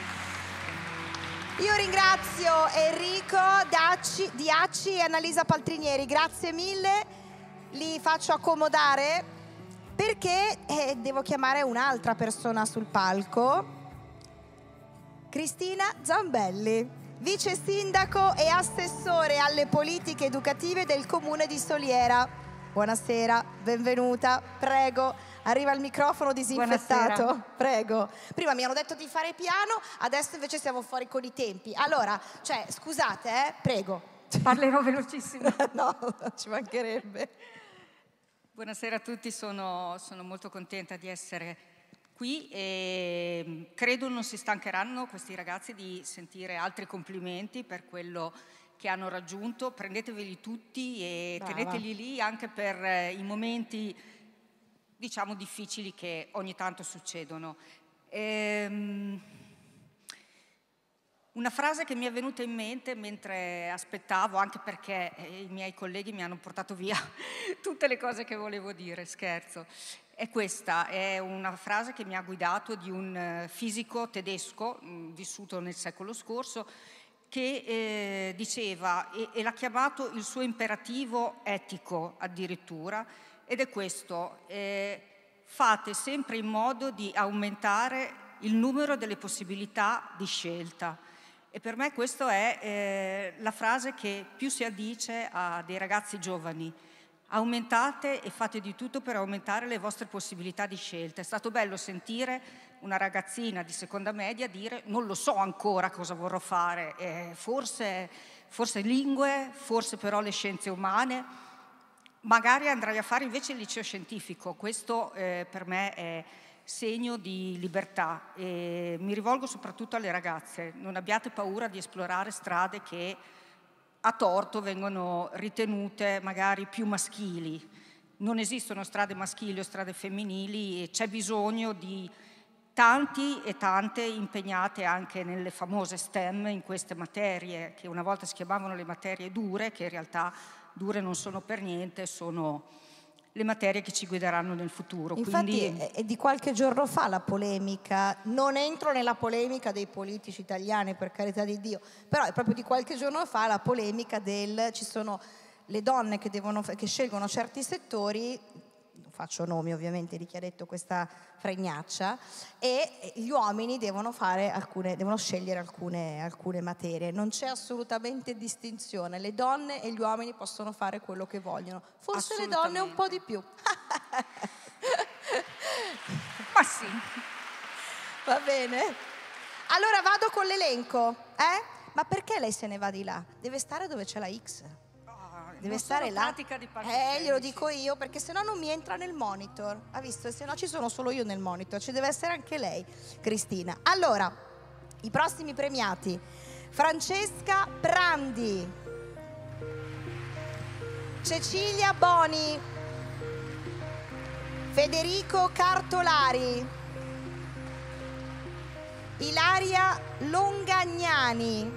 Io ringrazio Enrico Diacci e Annalisa Paltrinieri, grazie mille. Li faccio accomodare perché devo chiamare un'altra persona sul palco, Cristina Zambelli, vice sindaco e assessore alle politiche educative del Comune di Soliera. Buonasera, benvenuta, prego. Arriva il microfono disinfettato. Buonasera. Prego. Prima mi hanno detto di fare piano, adesso invece siamo fuori con i tempi. Allora, scusate, prego. Parlerò velocissimo. No, ci mancherebbe. Buonasera a tutti, sono molto contenta di essere qui e credo non si stancheranno questi ragazzi di sentire altri complimenti per quello che hanno raggiunto. Prendeteveli tutti e brava, teneteli lì anche per i momenti, diciamo, difficili che ogni tanto succedono. Una frase che mi è venuta in mente mentre aspettavo, anche perché i miei colleghi mi hanno portato via tutte le cose che volevo dire, scherzo, è questa, è una frase che mi ha guidato di un fisico tedesco vissuto nel secolo scorso, che diceva, e l'ha chiamato il suo imperativo etico addirittura, ed è questo: fate sempre in modo di aumentare il numero delle possibilità di scelta. E per me questa è la frase che più si addice a dei ragazzi giovani. Aumentate e fate di tutto per aumentare le vostre possibilità di scelta. È stato bello sentire una ragazzina di seconda media dire non lo so ancora cosa vorrò fare, forse lingue, forse però le scienze umane, magari andrai a fare invece il liceo scientifico. Questo per me è segno di libertà e mi rivolgo soprattutto alle ragazze: non abbiate paura di esplorare strade che a torto vengono ritenute magari più maschili. Non esistono strade maschili o strade femminili e c'è bisogno di tanti e tante impegnate anche nelle famose STEM, in queste materie che una volta si chiamavano le materie dure, che in realtà dure non sono per niente, sono le materie che ci guideranno nel futuro. Infatti quindi è di qualche giorno fa la polemica, non entro nella polemica dei politici italiani, per carità di Dio, però è proprio di qualche giorno fa la polemica ci sono le donne che scelgono certi settori, faccio nomi ovviamente di chi ha detto questa fregnaccia, e gli uomini devono scegliere alcune materie. Non c'è assolutamente distinzione, le donne e gli uomini possono fare quello che vogliono, forse le donne un po' di più. Ma sì. Va bene. Allora vado con l'elenco, Ma perché lei se ne va di là? Deve stare dove c'è la X. Deve stare là. Pratica di palcoscenici. Glielo dico io, perché sennò non mi entra nel monitor. Ha visto? Se no ci sono solo io nel monitor, ci deve essere anche lei, Cristina. Allora, i prossimi premiati: Francesca Prandi, Cecilia Boni, Federico Cartolari, Ilaria Longagnani,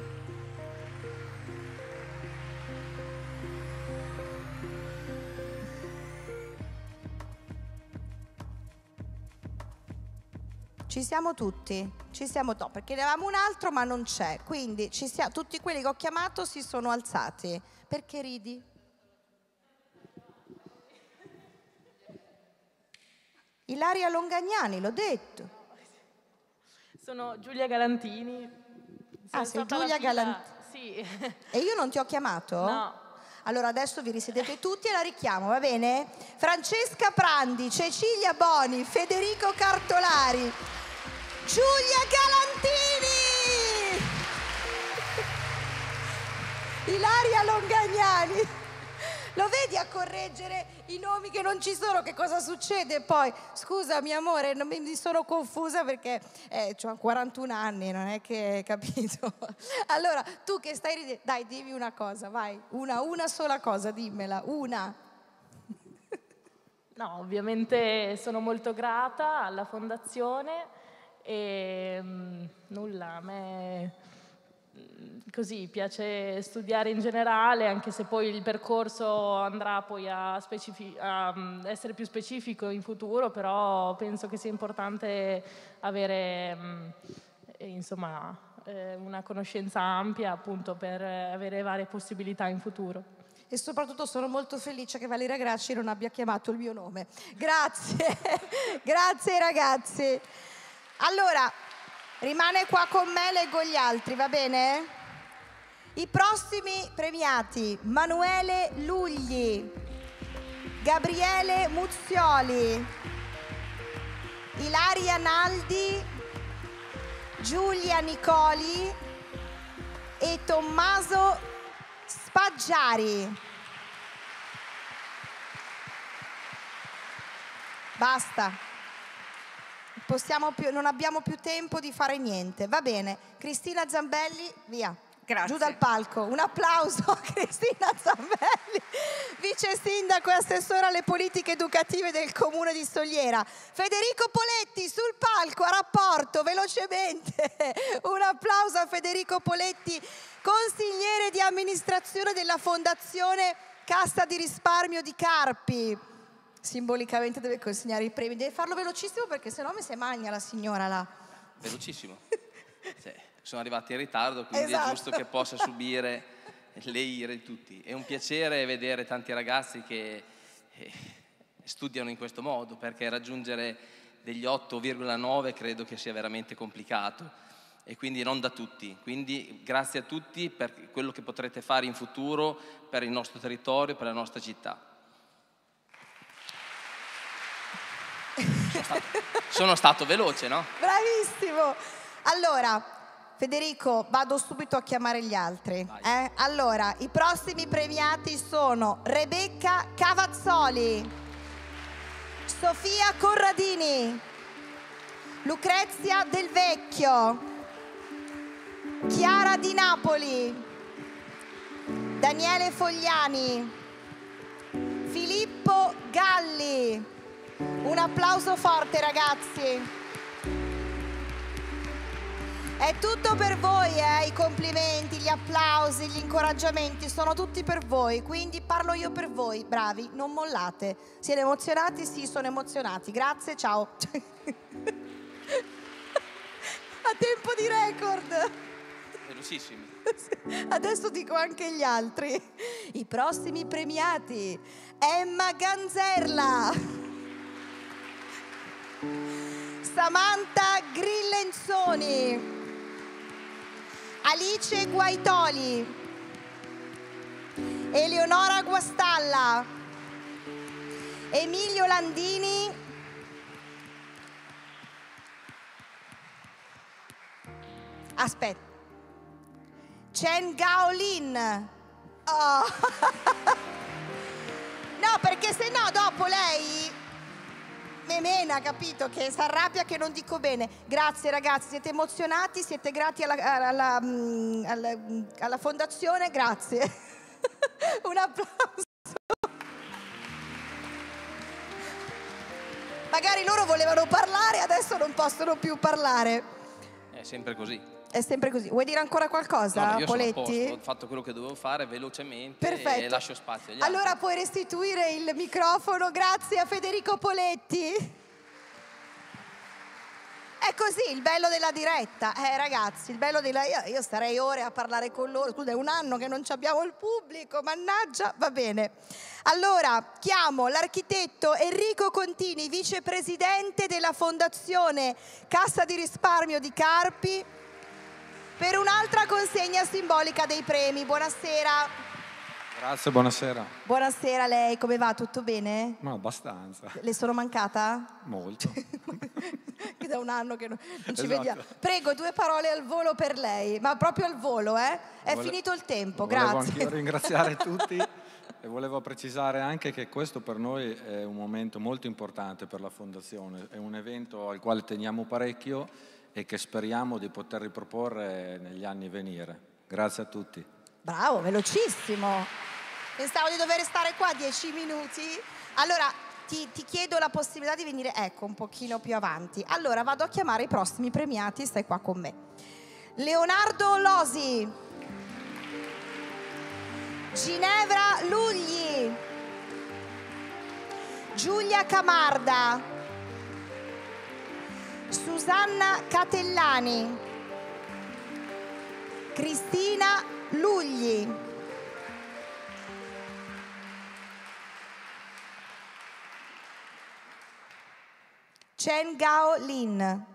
ci siamo tutti? Ci siamo, no, perché ne avevamo un altro ma non c'è, quindi tutti quelli che ho chiamato si sono alzati. Perché ridi? Ilaria Longagnani, l'ho detto. Sono Giulia Galantini. Sei Giulia Galantini? Sì. E io non ti ho chiamato? No. Allora adesso vi risedete tutti e la richiamo, va bene? Francesca Prandi, Cecilia Boni, Federico Cartolari, Giulia Galantini, Ilaria Longagnani. Lo vedi a correggere i nomi che non ci sono? Che cosa succede poi? Scusami amore, non mi sono confusa perché ho 41 anni, non è che capito. Allora, tu che stai ridendo, dai, dimmi una cosa, vai, una sola cosa, dimmela, una. No, ovviamente sono molto grata alla fondazione e nulla, a me così piace studiare in generale, anche se poi il percorso andrà poi a essere più specifico in futuro, però penso che sia importante avere insomma una conoscenza ampia appunto per avere varie possibilità in futuro. E soprattutto sono molto felice che Valeria Grasci non abbia chiamato il mio nome. Grazie, grazie ragazzi. Allora, rimane qua con me, leggo gli altri, va bene? I prossimi premiati: Manuele Lugli, Gabriele Muzzioli, Ilaria Naldi, Giulia Nicoli e Tommaso Spaggiari. Basta. Non abbiamo più tempo di fare niente. Va bene. Cristina Zambelli, via. Grazie. Giù dal palco. Un applauso a Cristina Zambelli, vice sindaco e assessore alle politiche educative del comune di Soliera. Federico Poletti sul palco a rapporto, velocemente. Un applauso a Federico Poletti, consigliere di amministrazione della Fondazione Cassa di Risparmio di Carpi. Simbolicamente deve consegnare i premi. Deve farlo velocissimo perché sennò mi si magna la signora là. Velocissimo. Sono arrivati in ritardo, quindi esatto. È giusto che possa subire le ire di tutti. È un piacere vedere tanti ragazzi che studiano in questo modo, perché raggiungere degli 8,9 credo che sia veramente complicato e quindi non da tutti. Quindi grazie a tutti per quello che potrete fare in futuro per il nostro territorio, per la nostra città. Sono stato veloce, no? Bravissimo! Allora, Federico, vado subito a chiamare gli altri. Allora, i prossimi premiati sono Rebecca Cavazzoli, Sofia Corradini, Lucrezia Del Vecchio, Chiara Di Napoli, Daniele Fogliani, Filippo Galli. Un applauso forte, ragazzi. È tutto per voi, i complimenti, gli applausi, gli incoraggiamenti, sono tutti per voi, quindi parlo io per voi, bravi, non mollate. Siete emozionati? Sì, sono emozionati. Grazie, ciao. A tempo di record. Velocissimi. Adesso dico anche gli altri. I prossimi premiati: Emma Ganzerla, Samantha Grillenzoni, Alice Guaitoli, Eleonora Guastalla, Emilio Landini, aspetta, Chen Gao Lin. Oh. No, perché se no dopo lei memena, capito? Che si arrabbia che non dico bene. Grazie ragazzi, siete emozionati, siete grati alla fondazione, grazie. Un applauso. Magari loro volevano parlare, adesso non possono più parlare. È sempre così. È sempre così. Vuoi dire ancora qualcosa, No, io Poletti? sono a posto, ho fatto quello che dovevo fare velocemente. Perfetto. E lascio spazio agli allora altri. puoi restituire il microfono, grazie a Federico Poletti. È così, il bello della diretta. Ragazzi, il bello della... Io starei ore a parlare con loro. Scusa, è un anno che non abbiamo il pubblico, mannaggia, va bene. Allora, chiamo l'architetto Enrico Contini, vicepresidente della Fondazione Cassa di Risparmio di Carpi, per un'altra consegna simbolica dei premi. Buonasera. Grazie, buonasera. Buonasera a lei, come va? Tutto bene? Ma abbastanza. Le sono mancata? Molto. Che da un anno che non ci Esatto. vediamo. Prego, 2 parole al volo per lei, ma proprio al volo, eh? È finito il tempo, Volevo grazie. anch'io ringraziare tutti e volevo precisare anche che questo per noi è un momento molto importante per la Fondazione. È un evento al quale teniamo parecchio e che speriamo di poter riproporre negli anni a venire. Grazie a tutti. Bravo, velocissimo. Pensavo di dover stare qua 10 minuti. Allora, ti chiedo la possibilità di venire, ecco, un pochino più avanti. Allora, vado a chiamare i prossimi premiati, stai qua con me. Leonardo Losi, Ginevra Lugli, Giulia Camarda, Susanna Catellani, Cristina Lugli, Chen Gao Lin.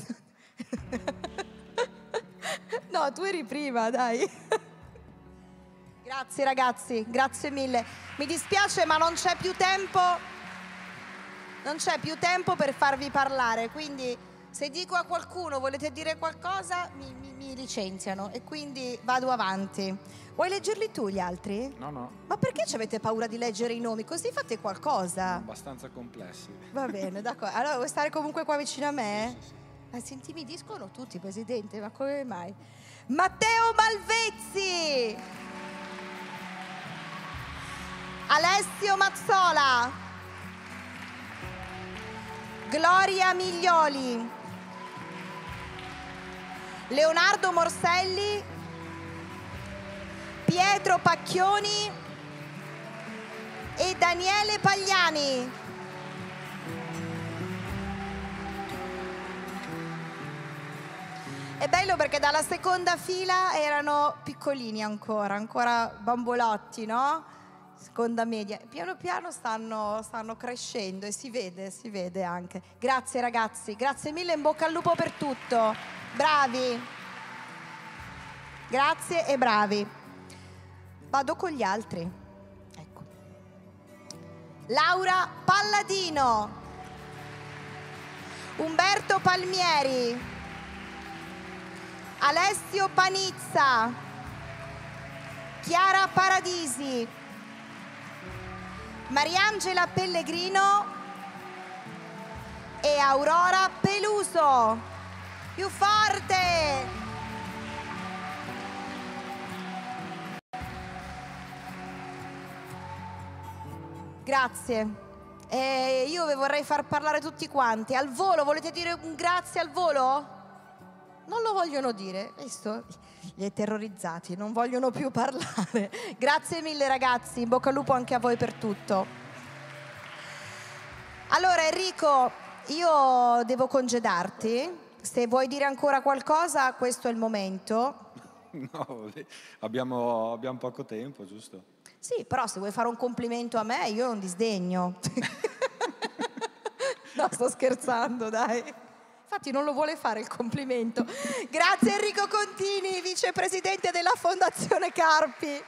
No, tu eri prima, dai. Grazie ragazzi, grazie mille. Mi dispiace ma non c'è più tempo. Non c'è più tempo per farvi parlare, quindi se dico a qualcuno volete dire qualcosa mi licenziano e quindi vado avanti. Vuoi leggerli tu gli altri? No, no. Ma perché ci avete paura di leggere i nomi? Così fate qualcosa. Abbastanza complessi. Va bene, d'accordo. Allora vuoi stare comunque qua vicino a me? Si intimidiscono tutti, Presidente, ma come mai? Matteo Malvezzi, Alessio Mazzola, Gloria Miglioli, Leonardo Morselli, Pietro Pacchioni e Daniele Pagliani. È bello perché dalla seconda fila erano piccolini ancora bambolotti, no? Seconda media. Piano piano stanno crescendo e si vede anche. Grazie ragazzi, grazie mille, in bocca al lupo per tutto. Bravi. Grazie e bravi. Vado con gli altri. Ecco. Laura Palladino, Umberto Palmieri, Alessio Panizza, Chiara Paradisi, Mariangela Pellegrino e Aurora Peluso. Più forte! Grazie. Io vi vorrei far parlare tutti quanti. Al volo, volete dire un grazie al volo? Non lo vogliono dire, visto? Li hai terrorizzati, non vogliono più parlare. Grazie mille ragazzi, in bocca al lupo anche a voi per tutto. Allora Enrico, io devo congedarti. Se vuoi dire ancora qualcosa, questo è il momento. No, abbiamo poco tempo, giusto? Sì, però se vuoi fare un complimento a me, io non disdegno. No, sto scherzando, dai. Infatti non lo vuole fare il complimento. Grazie Enrico Contini, vicepresidente della Fondazione Carpi.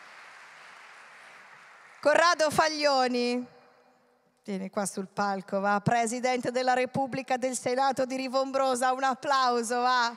Corrado Faglioni, vieni qua sul palco, va. Presidente della Repubblica del Senato di Rivombrosa, un applauso, va.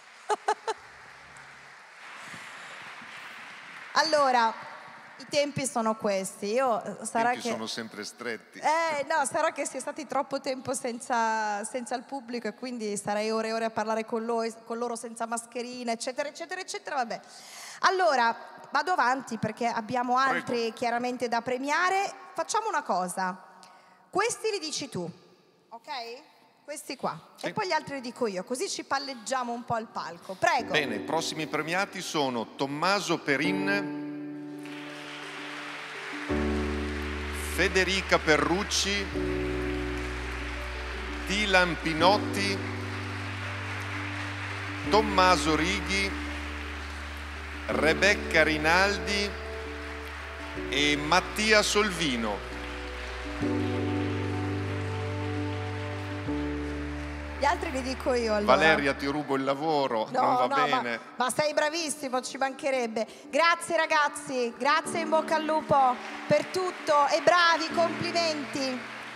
Allora, i tempi sono questi. Sono sempre stretti. No, sarà che si è stati troppo tempo senza il pubblico e quindi starei ore e ore a parlare con loro senza mascherina, eccetera, eccetera, eccetera. Vabbè. Allora, vado avanti perché abbiamo altri chiaramente da premiare. Facciamo una cosa. Questi li dici tu, ok? Questi qua. Sì. E poi gli altri li dico io, così ci palleggiamo un po' al palco. Prego. Bene, i prossimi premiati sono Tommaso Perin, Federica Perrucci, Tilan Pinotti, Tommaso Righi, Rebecca Rinaldi e Mattia Solvino. Gli altri li dico io allora. Valeria, ti rubo il lavoro, non va bene. Ma sei bravissimo, ci mancherebbe. Grazie ragazzi, grazie, in bocca al lupo per tutto e bravi, complimenti.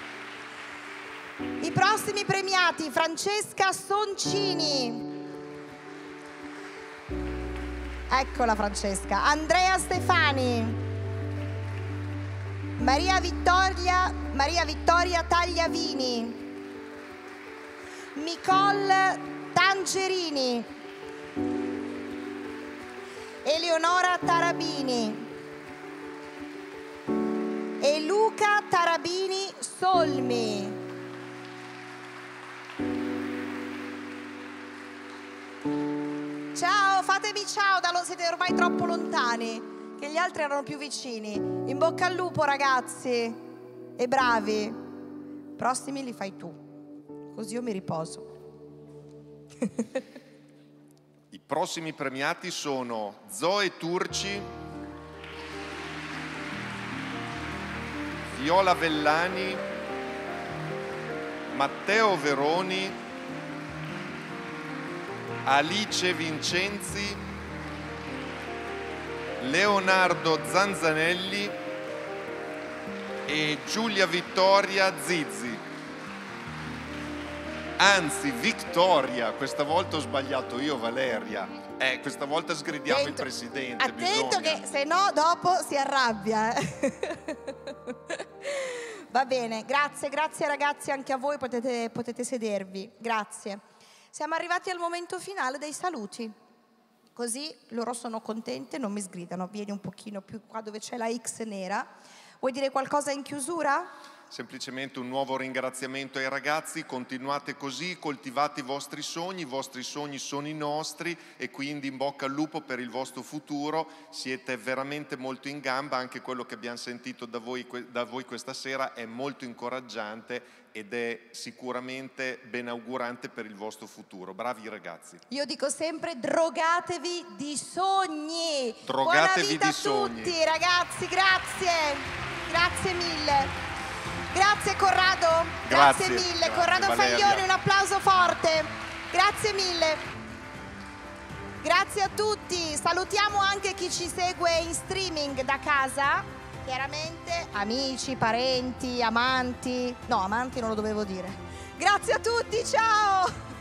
I prossimi premiati: Francesca Soncini. Eccola Francesca. Andrea Stefani. Maria Vittoria Tagliavini. Nicole Tangerini, Eleonora Tarabini e Luca Tarabini Solmi. Ciao, fatemi ciao, siete ormai troppo lontani, che gli altri erano più vicini. In bocca al lupo ragazzi e bravi. Prossimi li fai tu. Così io mi riposo. I prossimi premiati sono Zoe Turci, Viola Vellani, Matteo Veroni, Alice Vincenzi, Leonardo Zanzanelli e Giulia Vittoria Zizzi. Anzi, Vittoria, questa volta ho sbagliato io, Valeria. Questa volta sgridiamo il presidente. Attento che se no dopo si arrabbia. Va bene, grazie ragazzi, anche a voi potete sedervi. Grazie. Siamo arrivati al momento finale dei saluti. Così loro sono contente, non mi sgridano. Vieni un pochino più qua dove c'è la X nera. Vuoi dire qualcosa in chiusura? Semplicemente un nuovo ringraziamento ai ragazzi, continuate così, coltivate i vostri sogni sono i nostri e quindi in bocca al lupo per il vostro futuro, siete veramente molto in gamba, anche quello che abbiamo sentito da voi questa sera è molto incoraggiante ed è sicuramente benaugurante per il vostro futuro. Bravi ragazzi. Io dico sempre drogatevi di sogni. Drogatevi Buona vita di sogni. a tutti ragazzi, grazie mille. Grazie Corrado, grazie mille. Corrado Faglioni, un applauso forte. Grazie mille. Grazie a tutti. Salutiamo anche chi ci segue in streaming da casa. Chiaramente amici, parenti, amanti. No, amanti non lo dovevo dire. Grazie a tutti, ciao.